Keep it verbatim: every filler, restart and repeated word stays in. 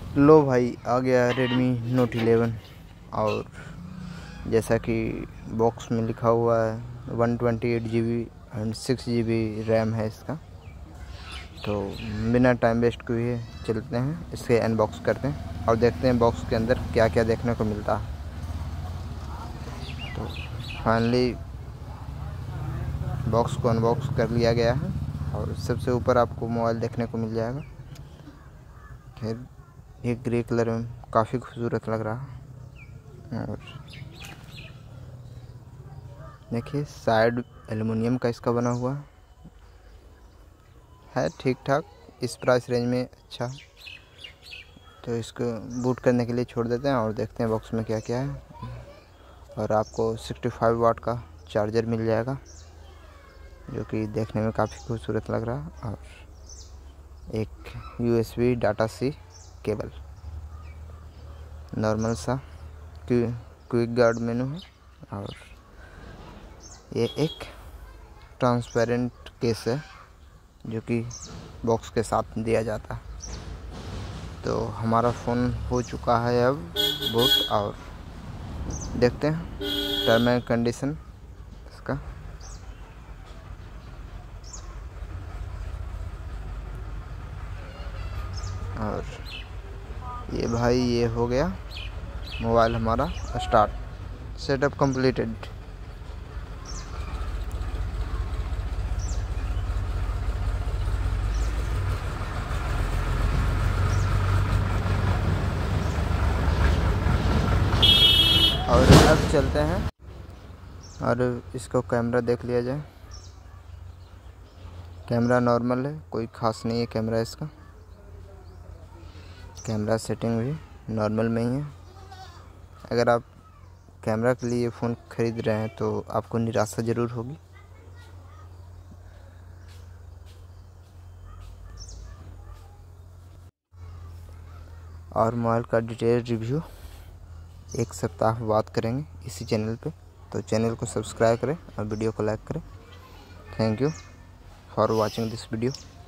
लो भाई, आ गया Redmi note eleven. और जैसा कि बॉक्स में लिखा हुआ है one twenty eight G B and six G B RAM है इसका। तो बिना टाइम वेस्ट किए चलते हैं, इसे अनबॉक्स करते हैं और देखते हैं बॉक्स के अंदर क्या क्या देखने को मिलता है। तो फाइनली बॉक्स को अनबॉक्स कर लिया गया है और सबसे ऊपर आपको मोबाइल देखने को मिल जाएगा। खैर, ये ग्रे कलर में काफ़ी खूबसूरत लग रहा है। और देखिए, साइड एल्युमिनियम का इसका बना हुआ है, ठीक ठाक इस प्राइस रेंज में अच्छा। तो इसको बूट करने के लिए छोड़ देते हैं और देखते हैं बॉक्स में क्या क्या है। और आपको सिक्सटी फाइव वाट का चार्जर मिल जाएगा, जो कि देखने में काफ़ी खूबसूरत लग रहा है। और एक USB data C cable, normal सा क्विक गार्ड मेनू है। और ये एक ट्रांसपेरेंट केस है जो कि बॉक्स के साथ दिया जाता है। तो हमारा फ़ोन हो चुका है अब बूट, और देखते हैं टर्म एंड कंडीशन इसका। और ये भाई, ये हो गया मोबाइल हमारा स्टार्ट, सेटअप कंप्लीटेड। और अब चलते हैं और इसको कैमरा देख लिया जाए। कैमरा नॉर्मल है, कोई ख़ास नहीं है कैमरा इसका। कैमरा सेटिंग भी नॉर्मल में ही है। अगर आप कैमरा के लिए फ़ोन ख़रीद रहे हैं तो आपको निराशा ज़रूर होगी। और मोबाइल का डिटेल रिव्यू एक सप्ताह बाद करेंगे इसी चैनल पे। तो चैनल को सब्सक्राइब करें और वीडियो को लाइक करें। Thank you for watching this video.